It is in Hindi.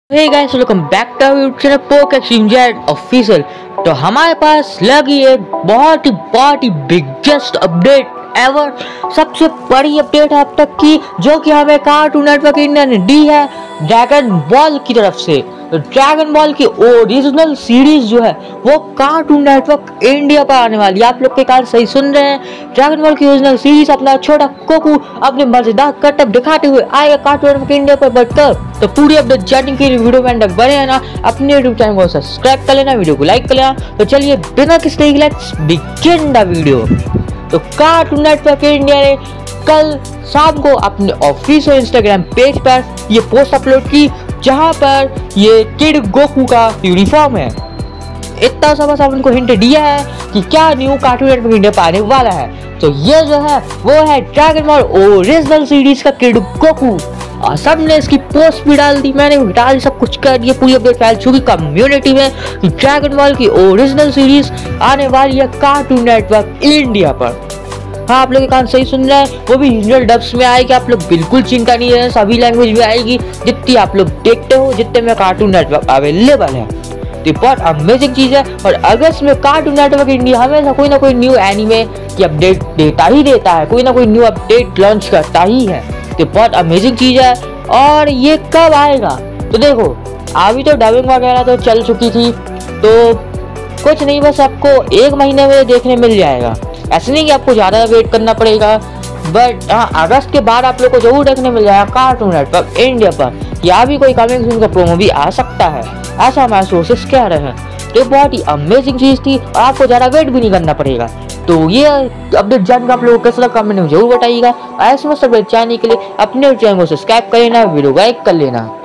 Hey guys, welcome back to our YouTube channel Pokex official. तो हमारे पास लगी एक बहुत ही बिगेस्ट अपडेट एवर, सबसे बड़ी अपडेट अब तक की, जो कि हमें कार्टून नेटवर्क इंडिया ने दी है ड्रैगन बॉल की तरफ से। तो ड्रैगन बॉल की ओरिजिनल सीरीज जो है वो कार्टून नेटवर्क इंडिया पर आने वाली है। आप लोग के कान सही सुन रहे हैं, ड्रैगन बॉल की ओरिजिनल सीरीज अपना छोटा कोकू अपने मजेदार करतब दिखाते हुए आएगा कार्टून नेटवर्क इंडिया पर बढ़कर। तो पूरी अपडेट जानने के लिए वीडियो में अंदर बने रहना, अपने यूट्यूब चैनल को सब्सक्राइब कर लेना, वीडियो को लाइक कर लेना। तो चलिए बिना किसी देरी लेट्स बिगिन द वीडियो। तो कार्टून नेटवर्क इंडिया ने कल शाम को अपने ऑफिशियल इंस्टाग्राम पेज पर ये पोस्ट अपलोड की, जहां पर ये किड गोकू का यूनिफॉर्म है। इतना सा बस उनको हिंट दिया है कि क्या न्यू कार्टून नेटवर्क इंडिया पर आने वाला है। तो ये जो है वो है ड्रैगन बॉल ओरिजिनल सीरीज का किड गोकू। और सबने इसकी पोस्ट भी डाल दी, मैंने भी डाल सब कुछ कर दिया, पूरी अपडेट फैल चुकी कम्युनिटी में कि ड्रैगन बॉल की ओरिजिनल सीरीज आने वाली है कार्टून नेटवर्क इंडिया पर। हाँ, आप लोग के कान सही सुन रहे हैं, वो भी रीजनल डब्स में आएगी। आप लोग बिल्कुल चिंता नहीं है, सभी लैंग्वेज में आएगी जितनी आप लोग देखते हो, जितने में कार्टून नेटवर्क अवेलेबल है। तो बहुत अमेजिंग चीज है। और अगस्त में कार्टून नेटवर्क इंडिया हमेशा कोई ना कोई न्यू एनिमे की अपडेट देता ही देता है, कोई ना कोई न्यू अपडेट लॉन्च करता ही है। तो बहुत अमेजिंग चीज है। और ये कब आएगा तो देखो, अभी तो डबिंग वगैरह तो चल चुकी थी, तो कुछ नहीं, बस आपको 1 महीने में देखने मिल जाएगा। ऐसे नहीं कि आपको ज़्यादा वेट करना पड़ेगा, बट हाँ, अगस्त के बाद आप लोग को जरूर देखने मिल जाएगा कार्टून नेटवर्क इंडिया पर। या भी कोई कमिंग सून का प्रोमो भी आ सकता है, ऐसा हमारे सोर्सेस कह रहे हैं। तो बहुत ही अमेजिंग चीज़ थी और आपको ज़्यादा वेट भी नहीं करना पड़ेगा। तो ये अपडेट जानकर आप लोगों को कैसा लगा कमेंट में जरूर बताइएगा। ऐसे में सब जानने के लिए अपने चैनल को सब्सक्राइब कर लेना, वीडियो लाइक कर लेना।